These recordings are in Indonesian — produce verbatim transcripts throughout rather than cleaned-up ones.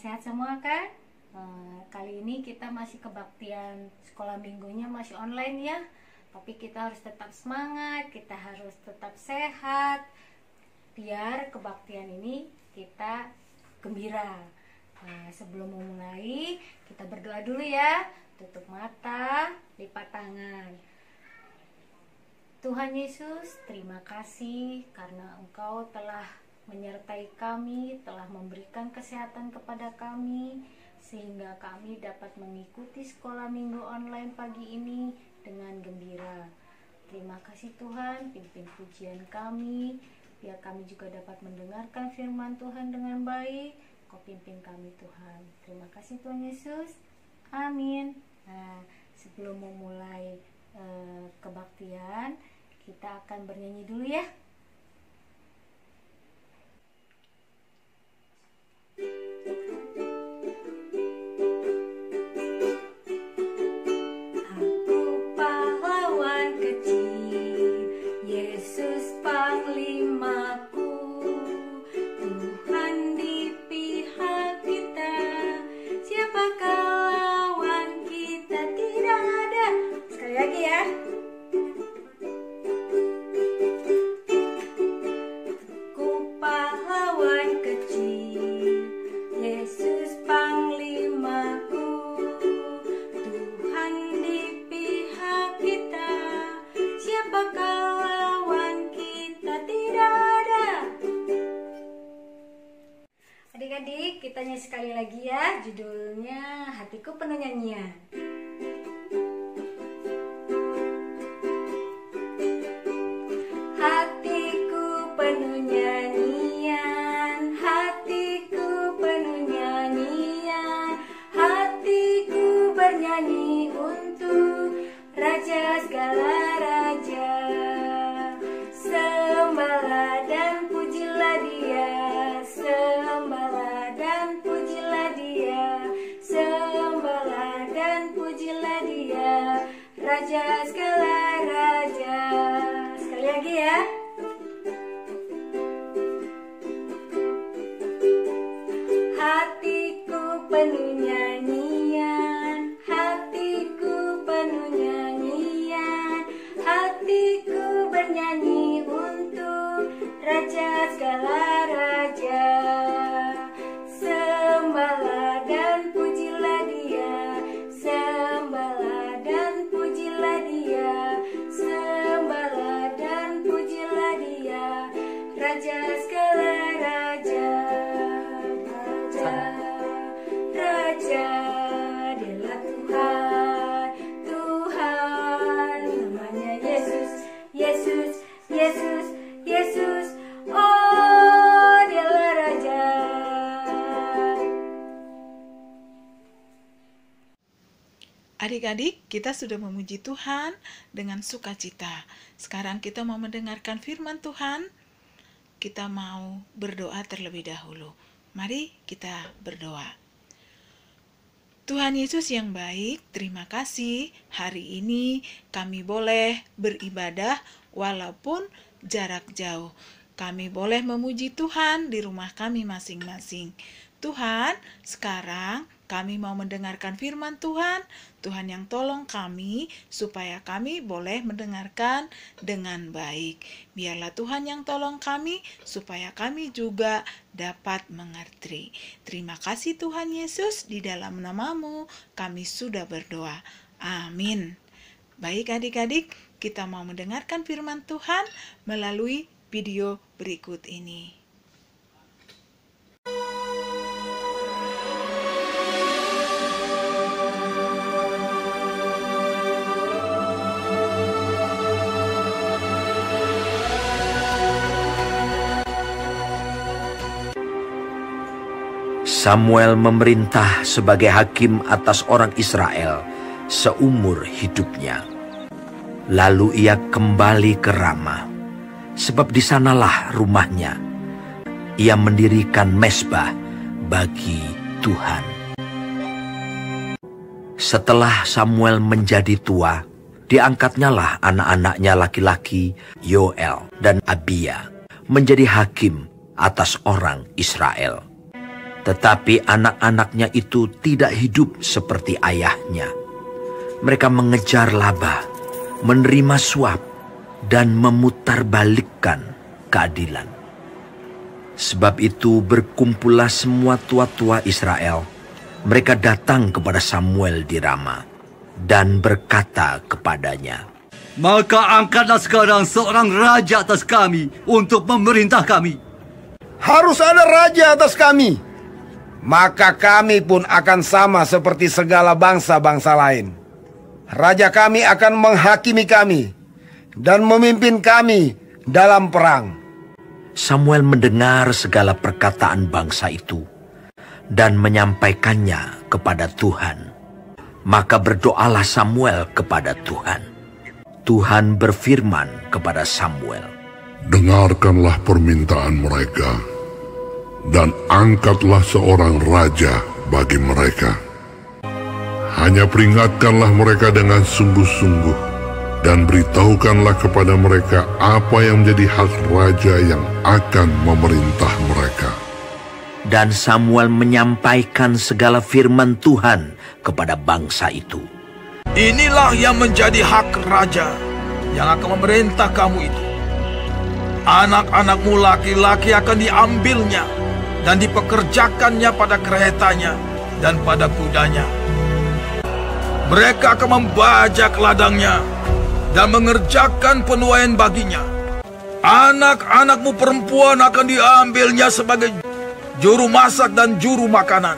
sehat semua kan? Uh, kali ini kita masih kebaktian sekolah minggunya masih online ya. Tapi kita harus tetap semangat, kita harus tetap sehat, biar kebaktian ini kita gembira. Nah, sebelum memulai, kita berdoa dulu ya. Tutup mata, lipat tangan. Tuhan Yesus, terima kasih karena Engkau telah menyertai kami, telah memberikan kesehatan kepada kami, sehingga kami dapat mengikuti sekolah minggu online pagi ini dengan gembira. Terima kasih Tuhan, pimpin pujian kami, biar kami juga dapat mendengarkan firman Tuhan dengan baik. Kau pimpin kami Tuhan. Terima kasih Tuhan Yesus. Amin. Nah, sebelum memulai uh, kebaktian, kita akan bernyanyi dulu ya. Adik-adik, kita nyanyi sekali lagi ya. Judulnya Hatiku Penuh Nyanyian. Hatiku penuh nyanyian, hatiku penuh nyanyian, hatiku bernyanyi untuk Raja segala raja. Sembahlah dan pujilah Dia, sembahlah dan pujilah Dia, sembahlah dan pujilah Dia, Raja segala raja. Sekali lagi ya. Hatiku penuh nyanyian, hatiku penuh nyanyian, hatiku bernyanyi untuk Raja segala raja. Sembahlah dan pujilah Dia, sembahlah dan pujilah Dia, sembahlah dan pujilah Dia, Raja segala raja. Raja, Raja, Dialah Tuhan, Tuhan, namanya Yesus, Yesus, Yesus, Yesus, oh Dialah Raja. Adik-adik, kita sudah memuji Tuhan dengan sukacita. Sekarang kita mau mendengarkan firman Tuhan. Kita mau berdoa terlebih dahulu. Mari kita berdoa. Tuhan Yesus yang baik, terima kasih hari ini kami boleh beribadah walaupun jarak jauh. Kami boleh memuji Tuhan di rumah kami masing-masing. Tuhan, sekarang kami mau mendengarkan firman Tuhan. Tuhan yang tolong kami supaya kami boleh mendengarkan dengan baik. Biarlah Tuhan yang tolong kami supaya kami juga dapat mengerti. Terima kasih Tuhan Yesus, di dalam nama-Mu kami sudah berdoa. Amin. Baik adik-adik, kita mau mendengarkan firman Tuhan melalui video berikut ini. Samuel memerintah sebagai hakim atas orang Israel seumur hidupnya. Lalu ia kembali ke Rama, sebab di sanalah rumahnya. Ia mendirikan mezbah bagi Tuhan. Setelah Samuel menjadi tua, diangkatnyalah anak-anaknya laki-laki Yoel dan Abia menjadi hakim atas orang Israel. Tetapi anak-anaknya itu tidak hidup seperti ayahnya. Mereka mengejar laba, menerima suap, dan memutarbalikkan keadilan. Sebab itu berkumpullah semua tua-tua Israel. Mereka datang kepada Samuel di Rama dan berkata kepadanya, "Maka angkatlah sekarang seorang raja atas kami untuk memerintah kami." Harus ada raja atas kami, maka kami pun akan sama seperti segala bangsa-bangsa lain. Raja kami akan menghakimi kami dan memimpin kami dalam perang. Samuel mendengar segala perkataan bangsa itu dan menyampaikannya kepada Tuhan. Maka berdoalah Samuel kepada Tuhan. Tuhan berfirman kepada Samuel, "Dengarkanlah permintaan mereka, dan angkatlah seorang raja bagi mereka. Hanya peringatkanlah mereka dengan sungguh-sungguh, dan beritahukanlah kepada mereka apa yang menjadi hak raja yang akan memerintah mereka." Dan Samuel menyampaikan segala firman Tuhan kepada bangsa itu. "Inilah yang menjadi hak raja yang akan memerintah kamu itu. Anak-anakmu laki-laki akan diambilnya dan dipekerjakannya pada keretanya dan pada kudanya. Mereka akan membajak ladangnya dan mengerjakan penuaian baginya. Anak-anakmu perempuan akan diambilnya sebagai juru masak dan juru makanan.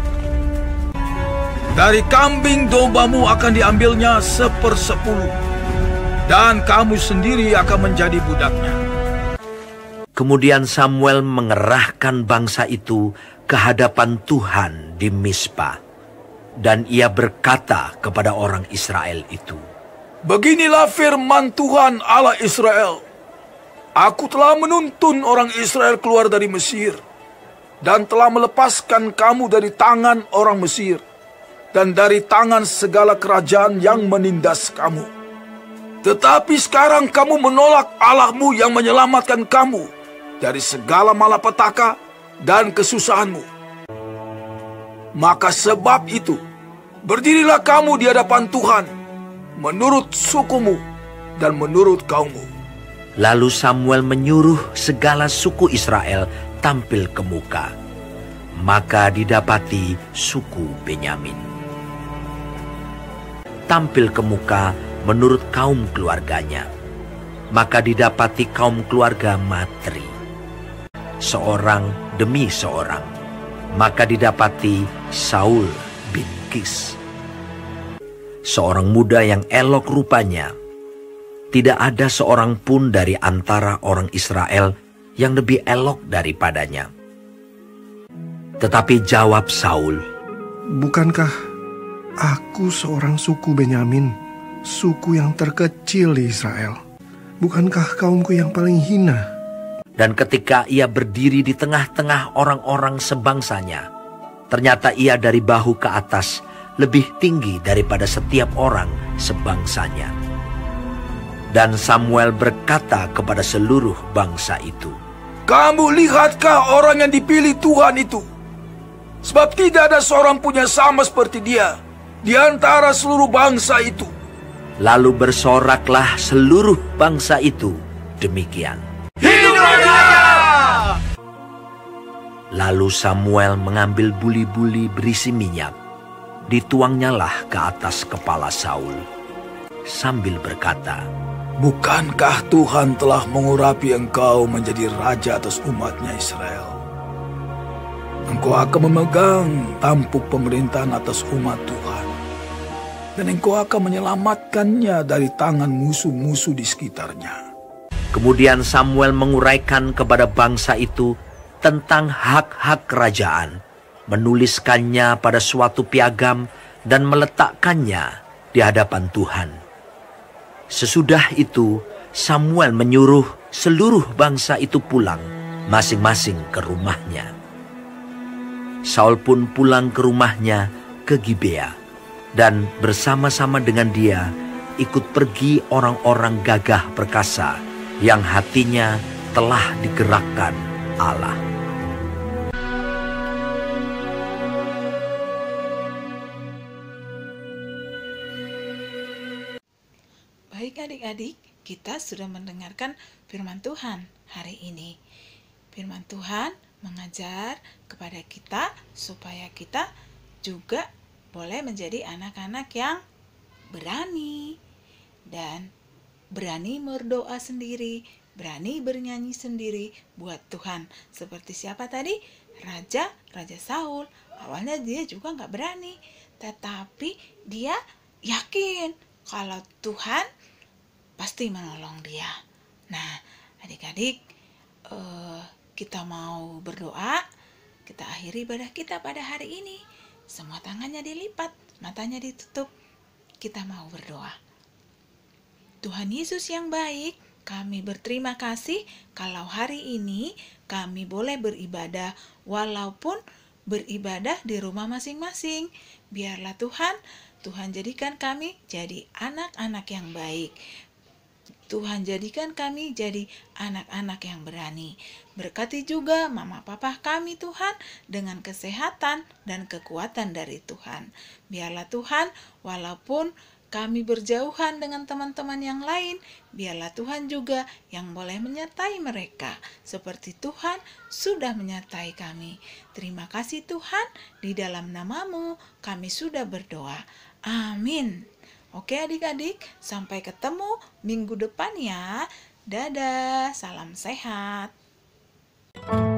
Dari kambing dombamu akan diambilnya sepersepuluh, dan kamu sendiri akan menjadi budaknya." Kemudian Samuel mengerahkan bangsa itu ke hadapan Tuhan di Mispa, dan ia berkata kepada orang Israel itu, "Beginilah firman Tuhan Allah Israel. Aku telah menuntun orang Israel keluar dari Mesir, dan telah melepaskan kamu dari tangan orang Mesir, dan dari tangan segala kerajaan yang menindas kamu. Tetapi sekarang kamu menolak Allahmu yang menyelamatkan kamu dari segala malapetaka dan kesusahanmu. Maka sebab itu, berdirilah kamu di hadapan Tuhan, menurut sukumu dan menurut kaummu." Lalu Samuel menyuruh segala suku Israel tampil ke muka. Maka didapati suku Benyamin tampil ke muka menurut kaum keluarganya. Maka didapati kaum keluarga Matri, seorang demi seorang. Maka didapati Saul bin Kis, seorang muda yang elok rupanya. Tidak ada seorang pun dari antara orang Israel yang lebih elok daripadanya. Tetapi jawab Saul, "Bukankah aku seorang suku Benyamin, suku yang terkecil di Israel? Bukankah kaumku yang paling hina?" Dan ketika ia berdiri di tengah-tengah orang-orang sebangsanya, ternyata ia dari bahu ke atas lebih tinggi daripada setiap orang sebangsanya. Dan Samuel berkata kepada seluruh bangsa itu, "Kamu lihatkah orang yang dipilih Tuhan itu? Sebab tidak ada seorang pun yang sama seperti dia di antara seluruh bangsa itu." Lalu bersoraklah seluruh bangsa itu demikian. "Hidup raja!" Lalu Samuel mengambil buli-buli berisi minyak, dituangnyalah ke atas kepala Saul, sambil berkata, "Bukankah Tuhan telah mengurapi engkau menjadi raja atas umatnya Israel? Engkau akan memegang tampuk pemerintahan atas umat Tuhan, dan engkau akan menyelamatkannya dari tangan musuh-musuh di sekitarnya." Kemudian Samuel menguraikan kepada bangsa itu tentang hak-hak kerajaan, menuliskannya pada suatu piagam dan meletakkannya di hadapan Tuhan. Sesudah itu Samuel menyuruh seluruh bangsa itu pulang masing-masing ke rumahnya. Saul pun pulang ke rumahnya ke Gibea, dan bersama-sama dengan dia ikut pergi orang-orang gagah perkasa yang hatinya telah digerakkan Allah. Baik adik-adik, kita sudah mendengarkan firman Tuhan hari ini. Firman Tuhan mengajar kepada kita supaya kita juga boleh menjadi anak-anak yang berani dan berani berdoa sendiri, berani bernyanyi sendiri buat Tuhan. Seperti siapa tadi? Raja, Raja Saul. Awalnya dia juga nggak berani, tetapi dia yakin kalau Tuhan pasti menolong dia. Nah, adik-adik, uh, kita mau berdoa. Kita akhiri ibadah kita pada hari ini. Semua tangannya dilipat, matanya ditutup. Kita mau berdoa. Tuhan Yesus yang baik, kami berterima kasih kalau hari ini kami boleh beribadah walaupun beribadah di rumah masing-masing. Biarlah Tuhan, Tuhan jadikan kami jadi anak-anak yang baik. Tuhan jadikan kami jadi anak-anak yang berani. Berkati juga mama papa kami Tuhan dengan kesehatan dan kekuatan dari Tuhan. Biarlah Tuhan, walaupun kami berjauhan dengan teman-teman yang lain, biarlah Tuhan juga yang boleh menyertai mereka, seperti Tuhan sudah menyertai kami. Terima kasih Tuhan, di dalam nama-Mu kami sudah berdoa. Amin. Oke adik-adik, sampai ketemu minggu depan ya. Dadah, salam sehat.